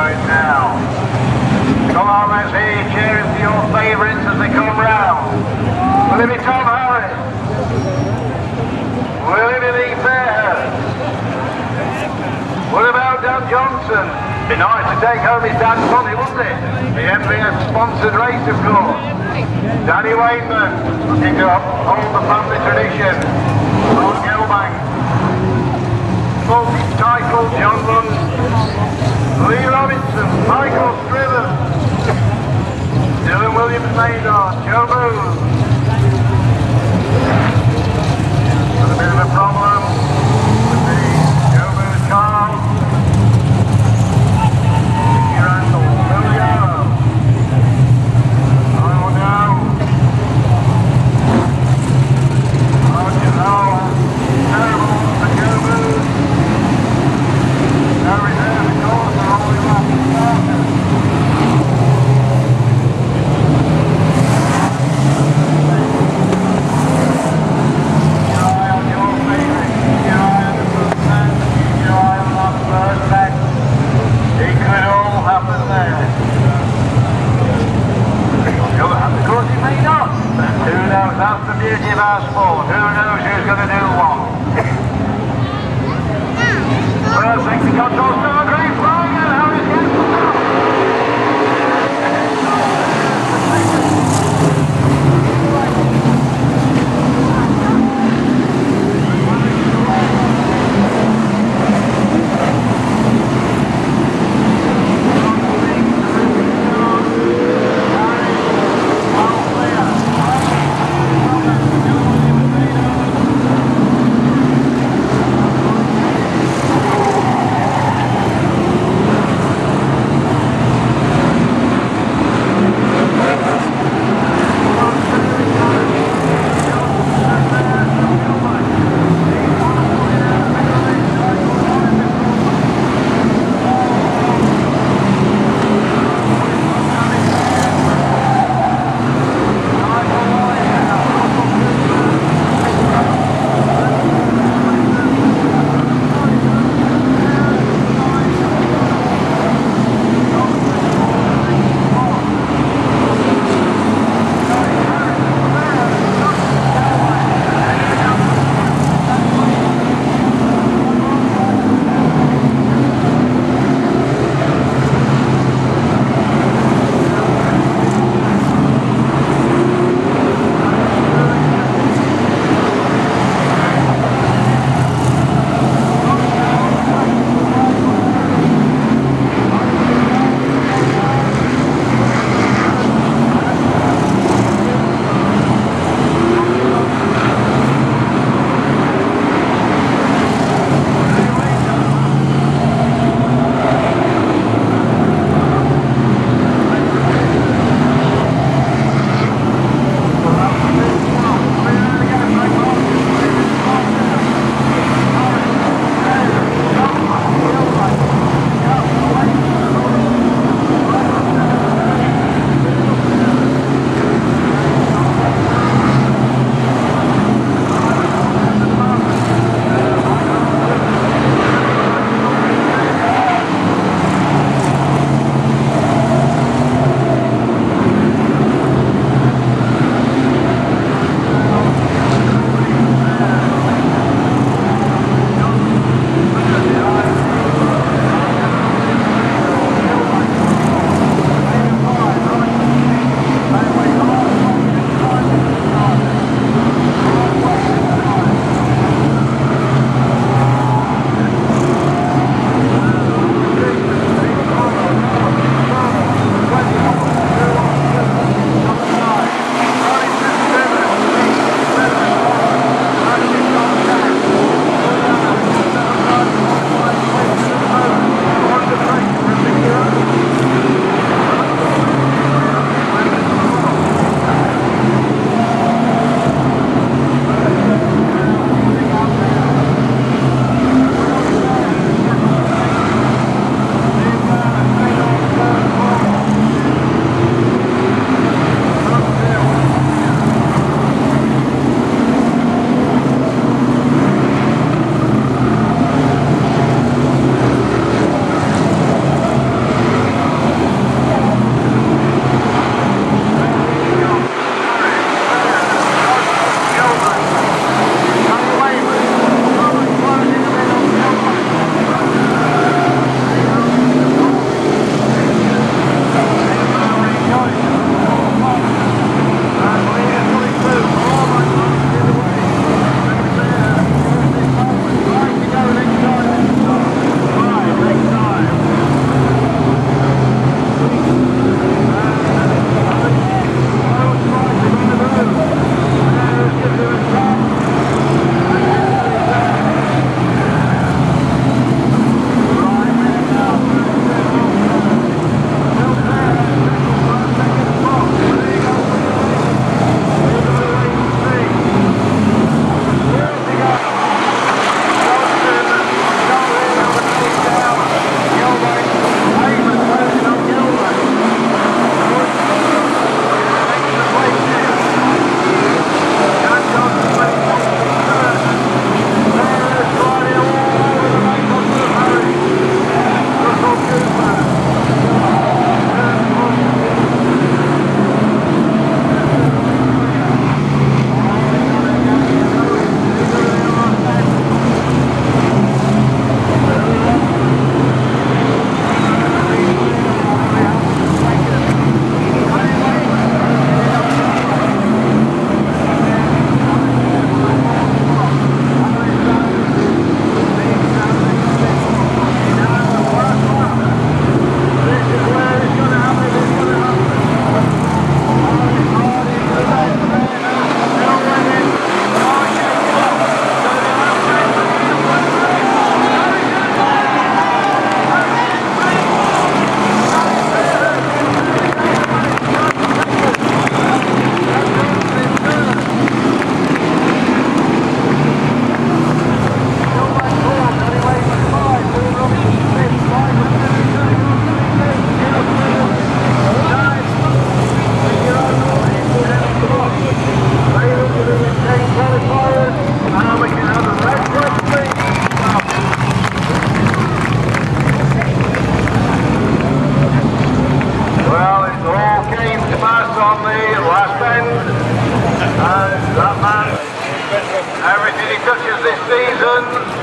going now. Come on, let's hear you cheering for your favourites as they come round. Will it be Tom Harris? Will it be Lee Fairhurst? What about Dan Johnson? Be nice to take home his dad's money, wouldn't it? The MVS sponsored race, of course. Danny Wainman, looking to uphold the family tradition. Mark Gilbank. Multi-title John Lund. Lee Robinson, Michael Striven. Dylan Williams-Maynard, Joe Moon. Got a bit of a problem with the Joe Moon car. That's the beauty of our sport. Who knows who's going to do what? First safety control, still a great flying and Harris gets the top.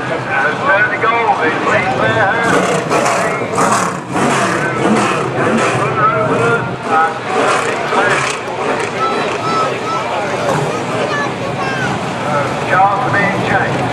Has turned the goal. It's Lee Fairhurst. Cars are being changed.